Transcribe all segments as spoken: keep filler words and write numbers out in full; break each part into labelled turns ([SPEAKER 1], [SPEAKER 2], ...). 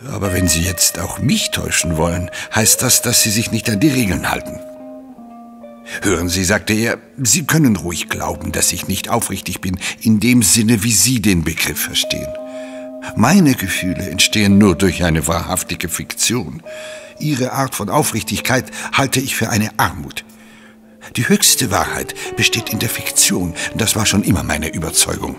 [SPEAKER 1] Aber wenn Sie jetzt auch mich täuschen wollen, heißt das, dass Sie sich nicht an die Regeln halten. Hören Sie, sagte er, Sie können ruhig glauben, dass ich nicht aufrichtig bin, in dem Sinne, wie Sie den Begriff verstehen. Meine Gefühle entstehen nur durch eine wahrhaftige Fiktion. Ihre Art von Aufrichtigkeit halte ich für eine Armut. Die höchste Wahrheit besteht in der Fiktion. Das war schon immer meine Überzeugung.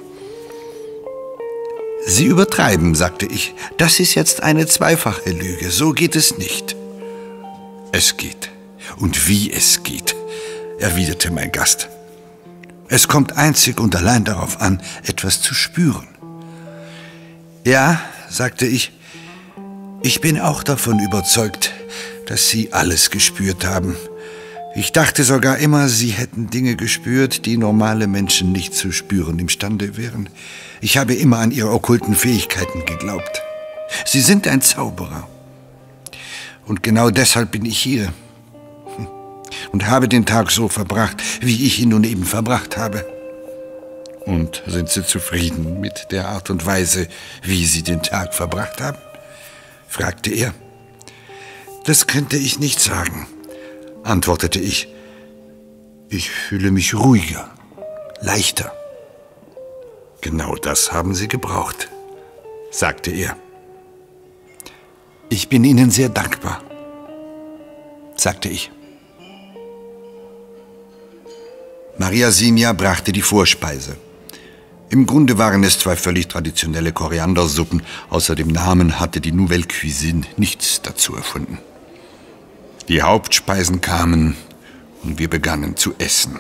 [SPEAKER 1] Sie übertreiben, sagte ich. Das ist jetzt eine zweifache Lüge. So geht es nicht. Es geht. Und wie es geht, erwiderte mein Gast. Es kommt einzig und allein darauf an, etwas zu spüren. Ja, sagte ich, ich bin auch davon überzeugt, dass Sie alles gespürt haben. Ich dachte sogar immer, Sie hätten Dinge gespürt, die normale Menschen nicht zu spüren imstande wären. Ich habe immer an Ihre okkulten Fähigkeiten geglaubt. Sie sind ein Zauberer. Und genau deshalb bin ich hier. Und habe den Tag so verbracht, wie ich ihn nun eben verbracht habe. Und sind Sie zufrieden mit der Art und Weise, wie Sie den Tag verbracht haben? Fragte er. Das könnte ich nicht sagen, antwortete ich. Ich fühle mich ruhiger, leichter. Genau das haben Sie gebraucht, sagte er. Ich bin Ihnen sehr dankbar, sagte ich. Mariasinha brachte die Vorspeise. Im Grunde waren es zwei völlig traditionelle Koriandersuppen. Außer dem Namen hatte die Nouvelle Cuisine nichts dazu erfunden. Die Hauptspeisen kamen und wir begannen zu essen.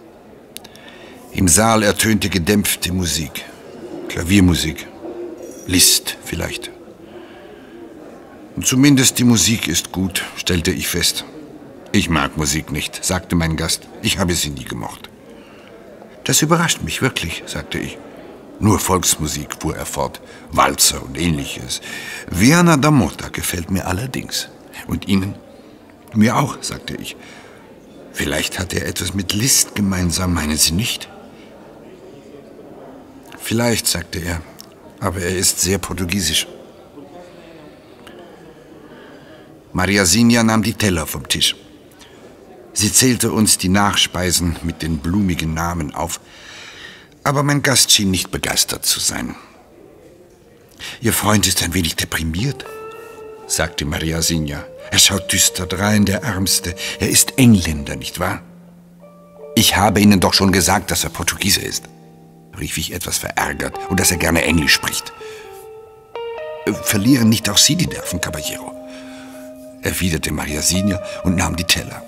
[SPEAKER 1] Im Saal ertönte gedämpfte Musik, Klaviermusik, Liszt vielleicht. Und zumindest die Musik ist gut, stellte ich fest. Ich mag Musik nicht, sagte mein Gast. Ich habe sie nie gemocht. Das überrascht mich wirklich, sagte ich. Nur Volksmusik, fuhr er fort, Walzer und Ähnliches. Viana da Mota gefällt mir allerdings. Und Ihnen? Mir auch, sagte ich. Vielleicht hat er etwas mit Liszt gemeinsam, meinen Sie nicht? Vielleicht, sagte er, aber er ist sehr portugiesisch. Mariasinha nahm die Teller vom Tisch. Sie zählte uns die Nachspeisen mit den blumigen Namen auf, aber mein Gast schien nicht begeistert zu sein. Ihr Freund ist ein wenig deprimiert, sagte Mariasinha. Er schaut düster drein, der Ärmste. Er ist Engländer, nicht wahr? Ich habe Ihnen doch schon gesagt, dass er Portugiese ist, rief ich etwas verärgert, und dass er gerne Englisch spricht. Verlieren nicht auch Sie die Nerven, Caballero? Erwiderte Mariasinha und nahm die Teller.